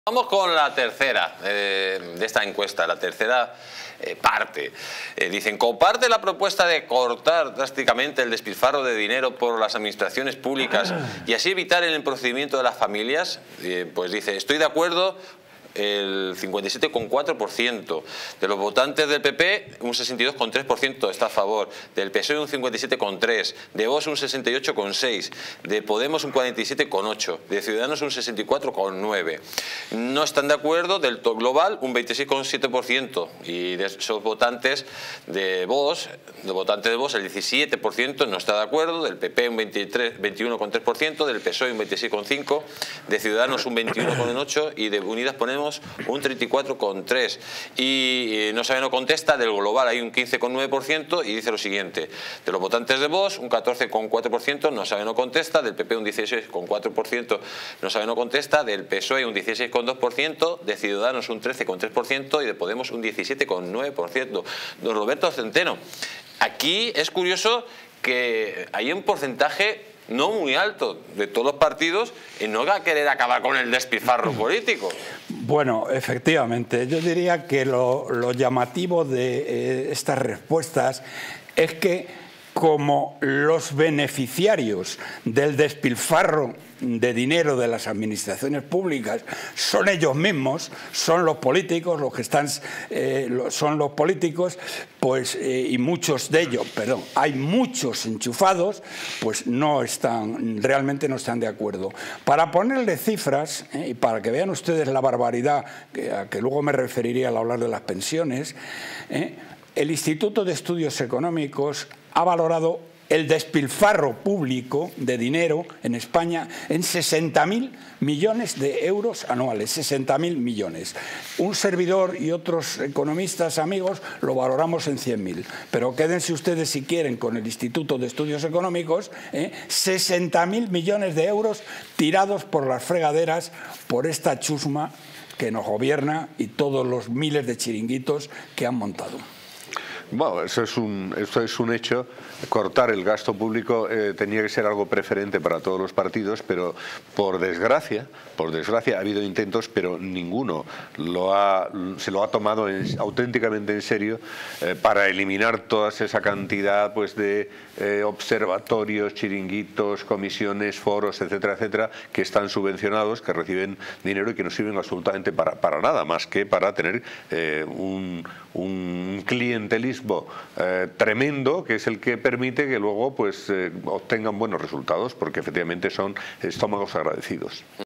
Vamos con la tercera de esta encuesta, la tercera parte. Dicen, comparte la propuesta de cortar drásticamente el despilfarro de dinero por las administraciones públicas y así evitar el procedimiento de las familias. Pues dice, estoy de acuerdo. El 57,4% de los votantes del PP, un 62,3% está a favor, del PSOE un 57,3%, de Vox un 68,6%, de Podemos un 47,8%, de Ciudadanos un 64,9%. No están de acuerdo del top global un 26,7% y de esos votantes de Vox, el 17% no está de acuerdo, del PP un 21,3%, del PSOE un 26,5%, de Ciudadanos un 21,8% y de Unidas Podemos un 34,3%. Y no sabe, no contesta, del global hay un 15,9% y dice lo siguiente, de los votantes de Vox un 14,4% no sabe, no contesta, del PP un 16,4% no sabe, no contesta, del PSOE un 16,2%, de Ciudadanos un 13,3% y de Podemos un 17,9%. Don Roberto Centeno, aquí es curioso que hay un porcentaje no muy alto de todos los partidos y no va a querer acabar con el despilfarro político. Bueno, efectivamente, yo diría que lo llamativo de estas respuestas es que como los beneficiarios del despilfarro de dinero de las administraciones públicas son ellos mismos, son los políticos, los que están, son los políticos, pues, y muchos de ellos, perdón, hay muchos enchufados, pues realmente no están de acuerdo. Para ponerle cifras, y para que vean ustedes la barbaridad, a que luego me referiría al hablar de las pensiones, el Instituto de Estudios Económicos ha valorado el despilfarro público de dinero en España en 60.000 millones de euros anuales, 60.000 millones. Un servidor y otros economistas amigos lo valoramos en 100.000. Pero quédense ustedes, si quieren, con el Instituto de Estudios Económicos, 60.000 millones de euros tirados por las fregaderas por esta chusma que nos gobierna y todos los miles de chiringuitos que han montado. Bueno, esto es un hecho. Cortar el gasto público tenía que ser algo preferente para todos los partidos, pero por desgracia ha habido intentos, pero ninguno se lo ha tomado auténticamente en serio para eliminar toda esa cantidad, pues, de observatorios, chiringuitos, comisiones, foros, etcétera, etcétera, que están subvencionados, que reciben dinero y que no sirven absolutamente para nada más que para tener un clientelismo tremendo, que es el que permite que luego, pues, obtengan buenos resultados, porque efectivamente son estómagos agradecidos.